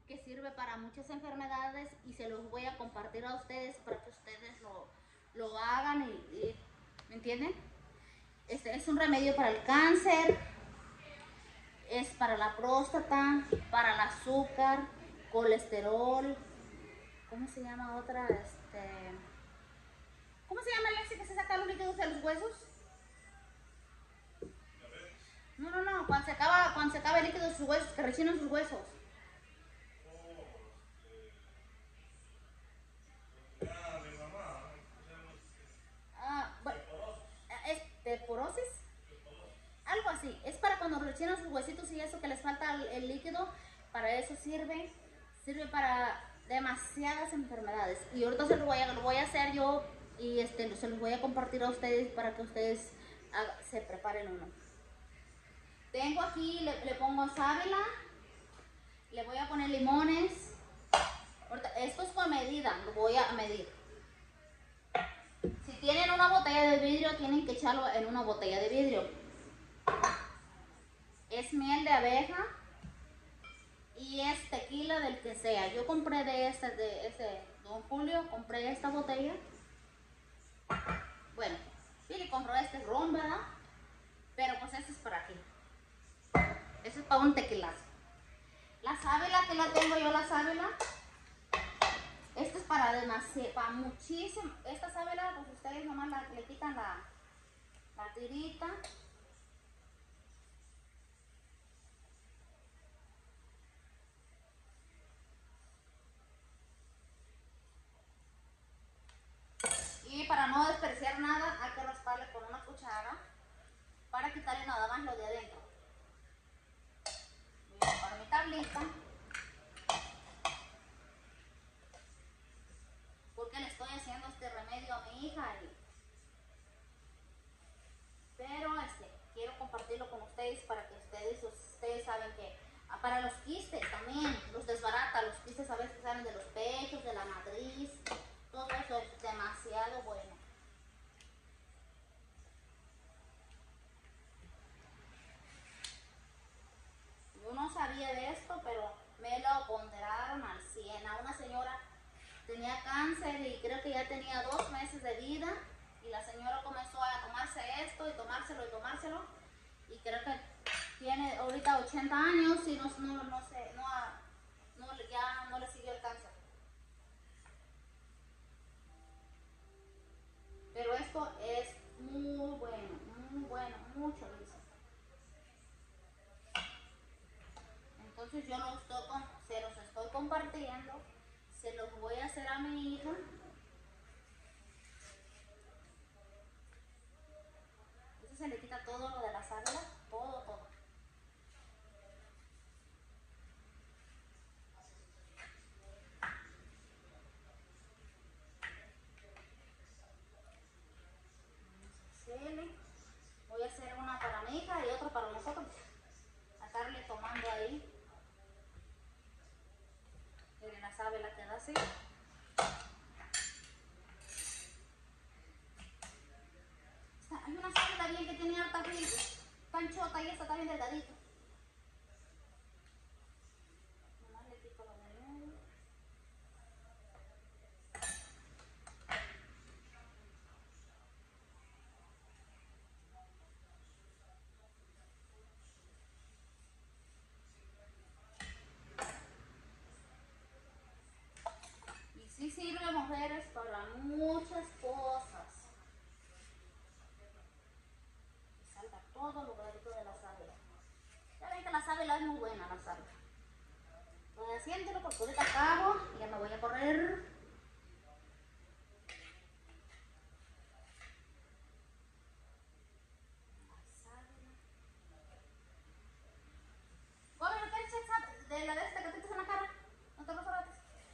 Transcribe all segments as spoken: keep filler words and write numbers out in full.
que sirve para muchas enfermedades y se los voy a compartir a ustedes para que ustedes lo, lo hagan y, y, ¿me entienden? Este es un remedio para el cáncer, es para la próstata, para el azúcar, colesterol, ¿cómo se llama otra? Este, ¿cómo se llama, Alexi, que se saca los líquidos de los huesos? No, no, no, cuando se acaba, cuando se acaba el líquido de sus huesos, que rechinan sus huesos. Ah, bueno, ¿es de porosis? Algo así, es para cuando rechinan sus huesitos y eso que les falta el, el líquido, para eso sirve, sirve para demasiadas enfermedades. Y ahorita se lo voy a, lo voy a hacer yo y este, se los voy a compartir a ustedes para que ustedes haga, se preparen uno. Tengo aquí, le, le pongo sábila, le voy a poner limones. Ahorita, esto es con medida, lo voy a medir. Si tienen una botella de vidrio, tienen que echarlo en una botella de vidrio. Es miel de abeja y es tequila del que sea. Yo compré de este, de ese Don Julio, compré esta botella. Bueno, Billy compró este ron, ¿verdad? Pero pues este es para aquí. Este es para un tequilazo. La sábila, que la tengo yo, la sábila. Esta es para demasiado, para muchísimo. Esta sábila, pues ustedes nomás la, le quitan la, la tirita. Y para no desperdiciar nada, hay que rasparle con una cuchara para quitarle nada más lo de adentro. Voy a ocupar mi tablita porque le estoy haciendo este remedio a mi hija. Y... pero este, quiero compartirlo con ustedes para que ustedes, ustedes saben que para los quistes también los desbarata. Los quistes a veces salen de los pechos, de la matriz, todo eso es demasiado bueno. Yo no sabía de esto, pero me lo ponderaron al cien. A una señora tenía cáncer y creo que ya tenía dos meses de vida y la señora comenzó a tomarse esto y tomárselo y tomárselo y creo que tiene ahorita ochenta años y no, no, no sé, no, no, ya no le siguió el cáncer. Pero esto es muy bueno, muy bueno, mucho dice. Entonces yo lo estoy, se los estoy compartiendo, se los voy a hacer a mi hija. Entonces se le quita todo lo de la sábila, todo, todo. Voy a hacer una para mi hija y otra para nosotros. A estarle tomando ahí. Miren, la sábila queda así. Hay una sábila bien que tiene harta fibra, tan chota y esta está bien delgadita. Nomás le quito lo de medio. Y sí sirve, mujeres, para muchas cosas. Y salga todo lo gordito de la sábila. Ya ven que la sábila es muy buena, la sábila. Voy haciéndolo porque ahorita acabo y ya me voy a correr. De la de esta que te en la cara, no te lo frotes.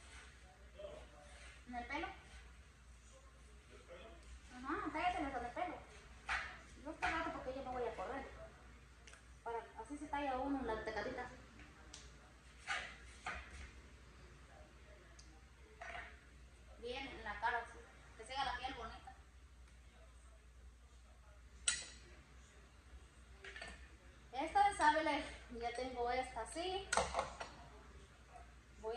¿En el pelo? Ajá, tállatelo en el pelo. No te rato porque yo no voy a correr. Para, así se talla uno en la tecatita. Bien en la cara, así. Que siga la piel bonita. Esta de sábila, ya tengo esta así. Voy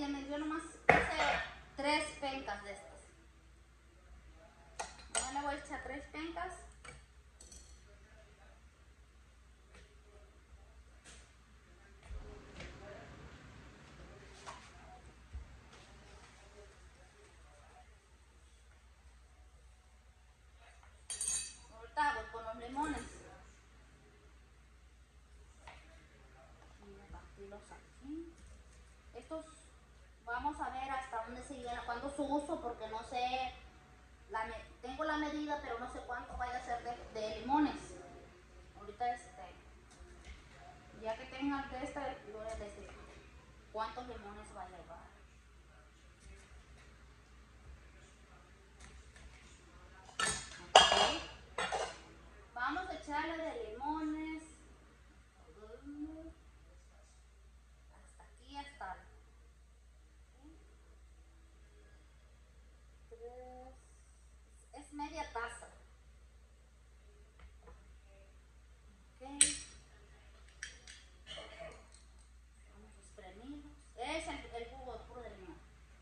tienes, yo nomás hice tres pencas de estas. Yo le voy a echar tres pencas. Ahorita voy con los limones. Voy a partirlos aquí. Estos vamos a ver hasta dónde se llena, cuánto su uso, porque no sé, la, tengo la medida, pero no sé cuánto vaya a ser de, de limones. Ahorita este, ya que tengan de este, yo les digo cuántos limones va a llevar. Okay. Vamos a echarle de limones hasta aquí, hasta tres, es media taza. Okay. Vamos a espremirlos. Es el, el jugo puro de limón.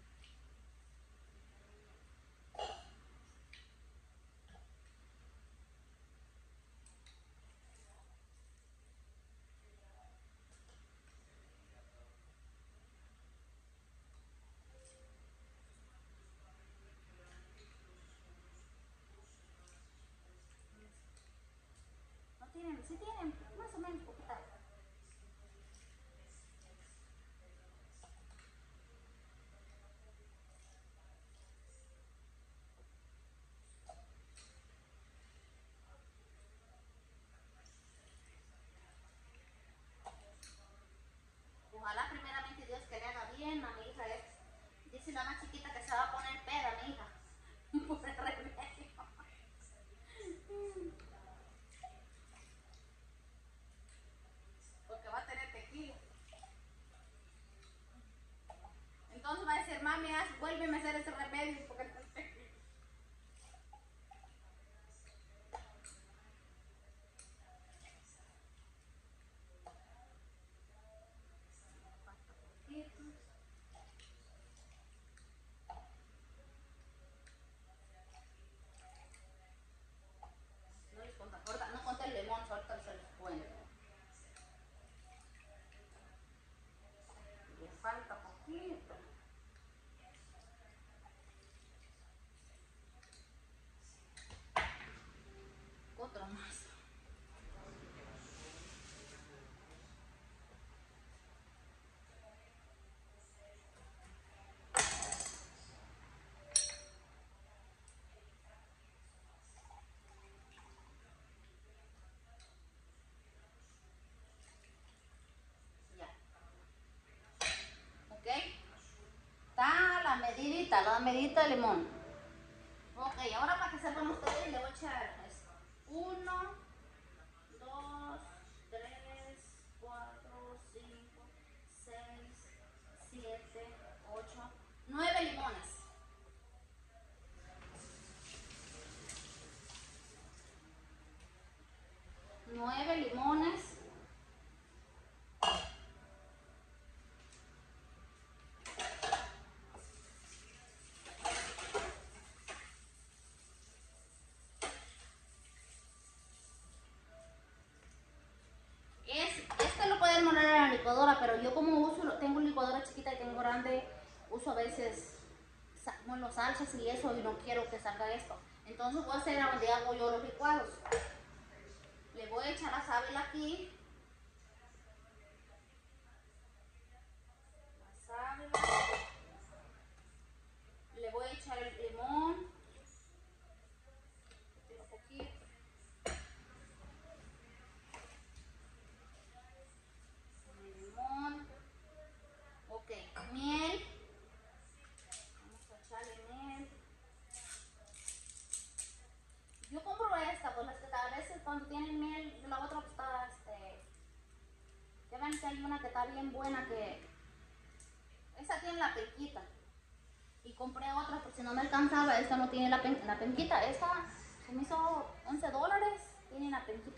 No tienen, sí tienen, más o menos poquita. Ojalá primeramente Dios que le haga bien a mi hija. Es, dice la más chiquita que se va a poner peda, mi hija. Por el remedio. Porque va a tener tequila. Entonces va a decir, mami, haz, vuélveme a hacer ese remedio. Porque no sé. No les conté, ahorita, no conté el limón, ahorita se los cuento. Le falta poquito. Otro más. Ya. ¿Ok? Está la medidita, la medidita de limón. Ok, ahora para que sepan ustedes le voy a echar esto. Uno, dos, tres, cuatro, cinco, seis, siete, ocho, nueve limones. Nueve limones. Es, este lo pueden moler en la licuadora, pero yo como uso, tengo licuadora chiquita y tengo grande, uso a veces bueno, salsas y eso, y no quiero que salga esto. Entonces voy a hacer a donde hago yo los licuados. Le voy a echar la sábila aquí. La sábila. Le voy a echar el limón. Un poquito. El limón. Ok, miel. Vamos a echarle miel. Yo compro esta, pues las que a veces cuando tienen miel, la otra pues está, este, ya ven que hay una que está bien buena que, esa tiene la penquita. Y compré otra porque si no me alcanzaba, esta no tiene la, pen, la penquita, esta se me hizo once dólares, tiene la penquita.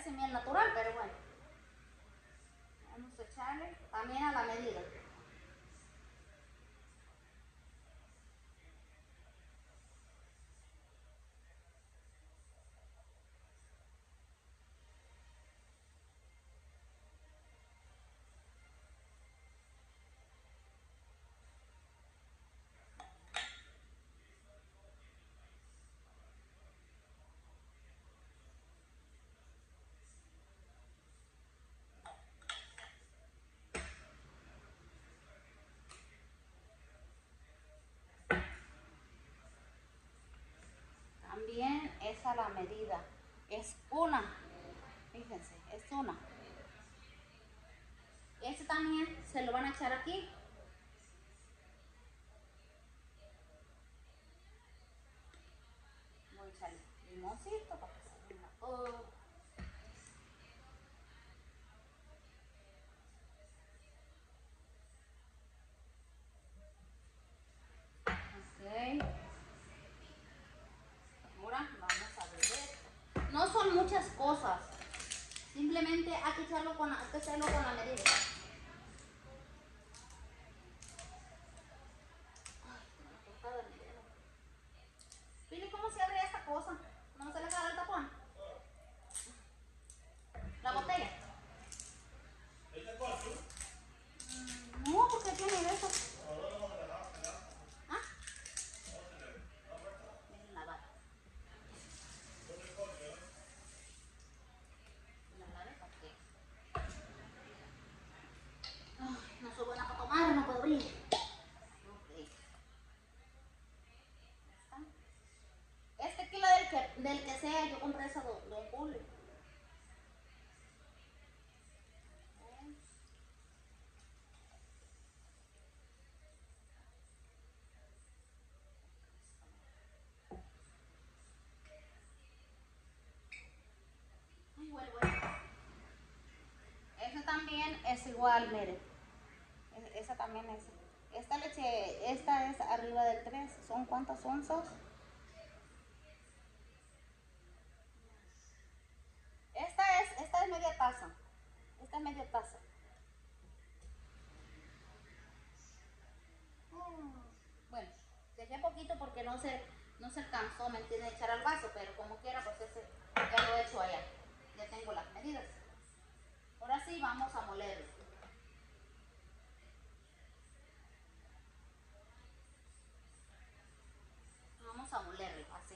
parece miel natural, pero bueno. Vamos a echarle también a la medida. También es a la medida. Es una. Fíjense, es una. Este también se lo van a echar aquí. Voy a echarle limoncito para que se venga todo. Ok. Ahora vamos a beber. No son muchas cosas. Simplemente hay que echarlo con, hay que hacerlo con la medida. Pili, ¿cómo se abre esta cosa? ¿No se le agarra el tapón? La botella. Mm, no, porque tiene de eso. ¿Ah? Miren la vara. La vara para qué. Ay, no soy buena para tomar, no puedo abrir. Ok. Este kilo del que, del que sea, yo compré esa don, don Julio. Ay, bueno, bueno. Esa también es igual, miren. Esa también es. Esta leche, esta es arriba del tres. ¿Son cuántas onzas? Esta es, esta es media taza. Esta es media taza. Bueno, dejé poquito porque no se, no se alcanzó, ¿me entiende? Echar al vaso, pero como quiera, pues ese ya lo he hecho allá. Ya tengo las medidas. Ahora sí vamos a molerlo. Vamos a molerlo, así.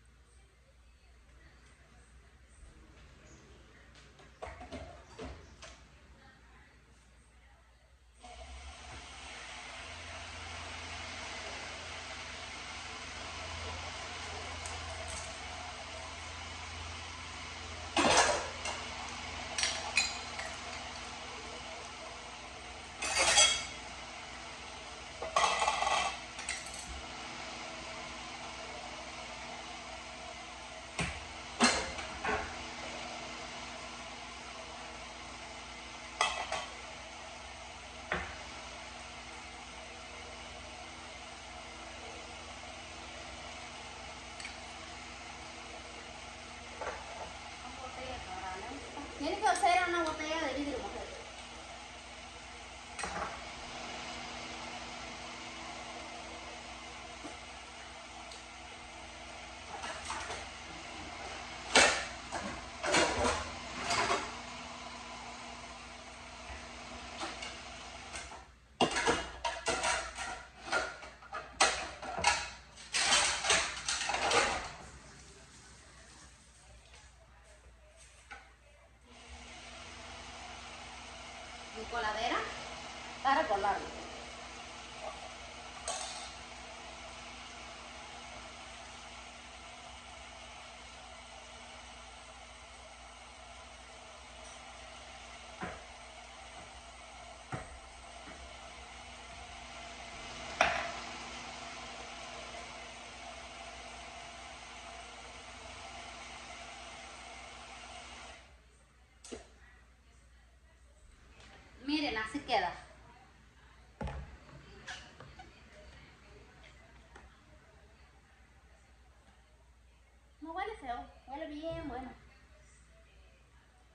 Tiene que ser una botella de vidrio, mujer. Mi coladera para colarlo. Miren, así queda. No huele feo, huele bien bueno.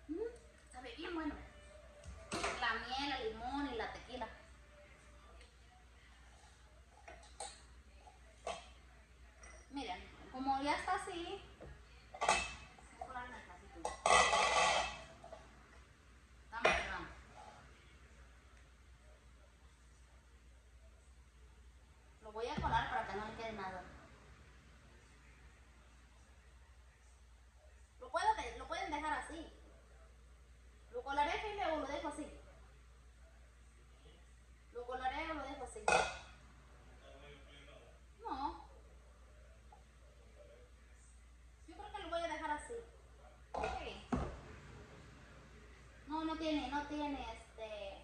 tiene este...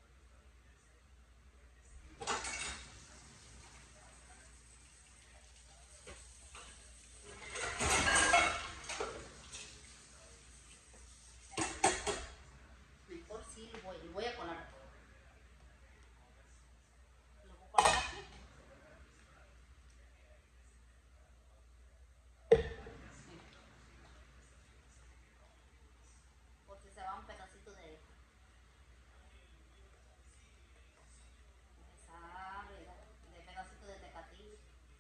Mejor sí lo voy, lo voy a colar. Lo voy a colar aquí. Por si se va un pedacito de... de sal, de, de pedacito de tecatito.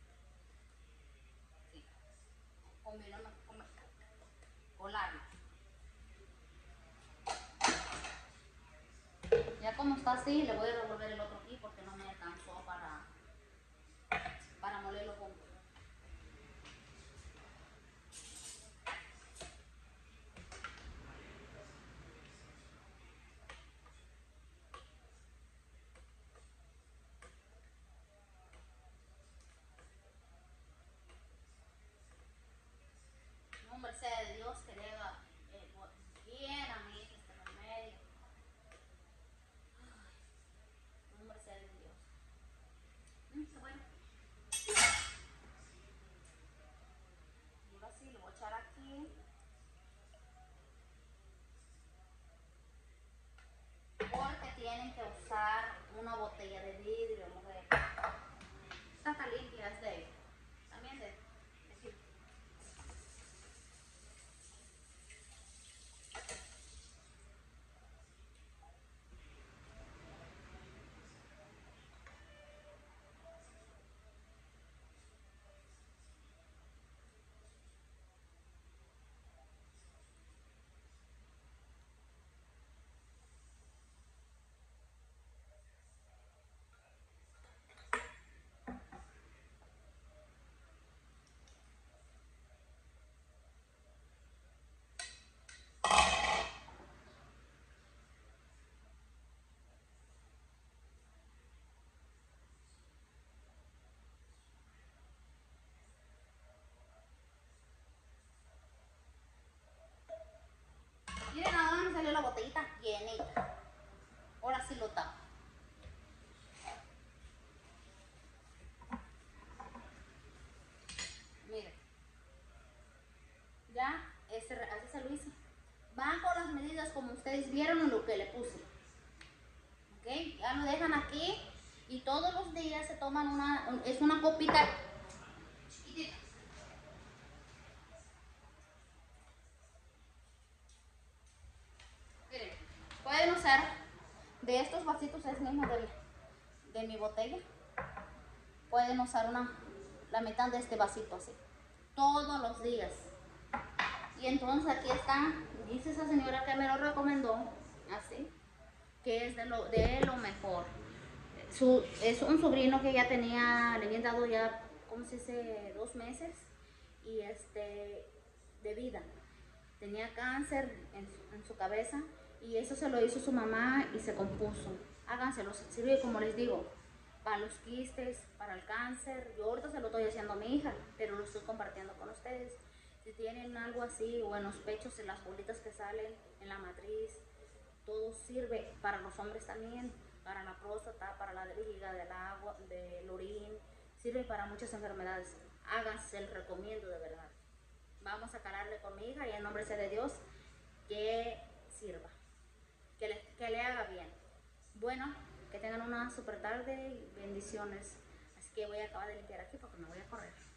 Sí. Combino, colarlo. Ya como está así, le voy a revolver el otro aquí porque no me alcanzó para, para molerlo junto. No, merced de Dios que le haga eh, bien a mi hija este remedio. No, merced de Dios. Mm, qué bueno. Ahora sí, lo voy a echar aquí. Porque tienen que usar una botella de vidrio, mujer. Esta está limpia, es de... También de... de aquí. Miren a dónde me salió la botellita llenita. Ahora sí lo tapo. Miren. Ya, ese, así se lo hice. Van con las medidas como ustedes vieron en lo que le puse. Ok, ya lo dejan aquí y todos los días se toman una, es una copita chiquitita. Miren, pueden usar de estos vasitos, es mismo de, de mi botella. Pueden usar una, la mitad de este vasito así, todos los días. Y entonces aquí está, dice esa señora que me lo recomendó, así, que es de lo, de lo mejor. Su, es un sobrino que ya tenía, le habían dado ya, ¿cómo se dice? Dos meses y este, de vida. Tenía cáncer en su, en su cabeza y eso se lo hizo su mamá y se compuso. Háganselo, sirve como les digo, para los quistes, para el cáncer. Yo ahorita se lo estoy haciendo a mi hija, pero lo estoy compartiendo con ustedes. Si tienen algo así o en los pechos, en las bolitas que salen, en la matriz, todo sirve para los hombres también, para la próstata, para la vejiga, del agua, del orín, sirve para muchas enfermedades. Háganse, el recomiendo de verdad. Vamos a calarle con mi hija y en nombre sea de Dios que sirva, que le, que le haga bien. Bueno, que tengan una super tarde y bendiciones. Así que voy a acabar de limpiar aquí porque me voy a correr.